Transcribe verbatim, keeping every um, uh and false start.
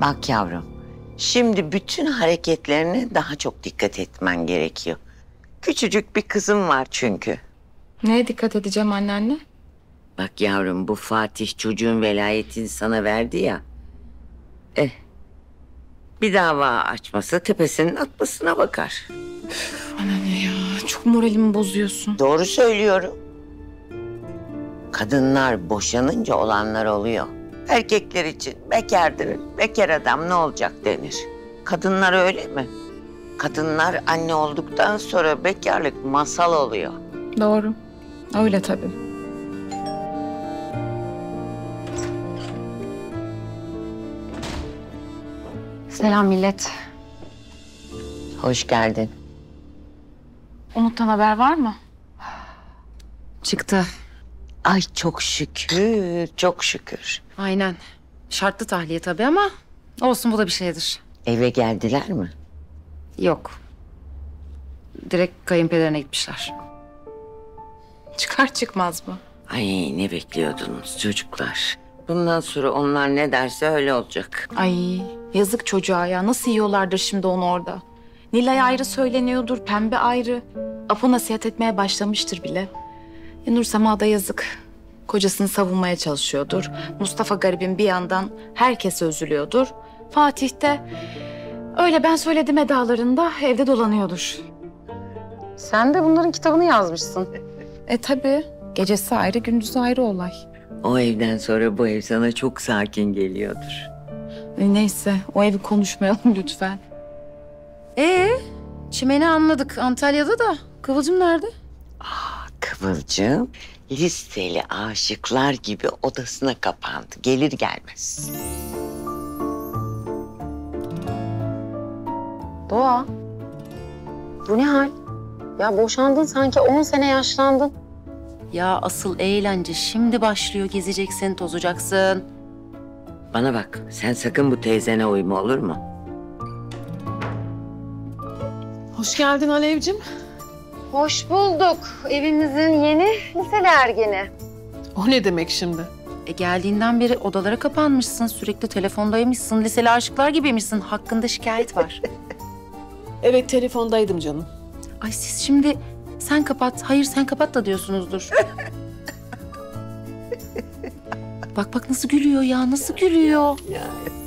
Bak yavrum, şimdi bütün hareketlerine daha çok dikkat etmen gerekiyor. Küçücük bir kızım var çünkü. Neye dikkat edeceğim anneanne? Bak yavrum, bu Fatih çocuğun velayetini sana verdi ya. Eh, bir dava açmasa tepesinin atmasına bakar. Üf, anneanne ya, çok moralimi bozuyorsun. Doğru söylüyorum. Kadınlar boşanınca olanlar oluyor. Erkekler için bekardır, bekar adam ne olacak denir. Kadınlar öyle mi? Kadınlar anne olduktan sonra bekarlık masal oluyor. Doğru, öyle tabii. Selam millet. Hoş geldin. Umut'tan haber var mı? Çıktı. Ay çok şükür, çok şükür. Aynen. Şartlı tahliye tabii ama olsun, bu da bir şeydir. Eve geldiler mi? Yok. Direkt kayınpederine gitmişler. Çıkar çıkmaz mı? Ay ne bekliyordunuz çocuklar? Bundan sonra onlar ne derse öyle olacak. Ay yazık çocuğa ya. Nasıl yiyorlardır şimdi onu orada. Nilay ayrı söyleniyordur, Pembe ayrı. Apo nasihat etmeye başlamıştır bile. E, Nur Sema da yazık. Kocasını savunmaya çalışıyordur. Mustafa garibin bir yandan herkese üzülüyordur. Fatih de öyle ben söyledim edalarında evde dolanıyordur. Sen de bunların kitabını yazmışsın. E tabii. Gecesi ayrı, gündüzü ayrı olay. O evden sonra bu ev sana çok sakin geliyordur. E, neyse, o evi konuşmayalım lütfen. Ee, Çimen'i anladık Antalya'da da. Kıvılcım nerede? Kıvılcım listeli aşıklar gibi odasına kapandı. Gelir gelmez. Doğa, bu ne hal? Ya boşandın sanki on sene yaşlandın. Ya asıl eğlence şimdi başlıyor. Gezeceksin, tozacaksın. Bana bak, sen sakın bu teyzene uyma, olur mu? Hoş geldin Alevcim. Hoş bulduk. Evimizin yeni liseli ergeni. O ne demek şimdi? E geldiğinden beri odalara kapanmışsın. Sürekli telefondaymışsın. Liseli aşıklar gibiymişsin. Hakkında şikayet var. Evet, telefondaydım canım. Ay siz şimdi sen kapat, hayır sen kapat da diyorsunuzdur. Bak bak nasıl gülüyor ya, nasıl gülüyor. Yani.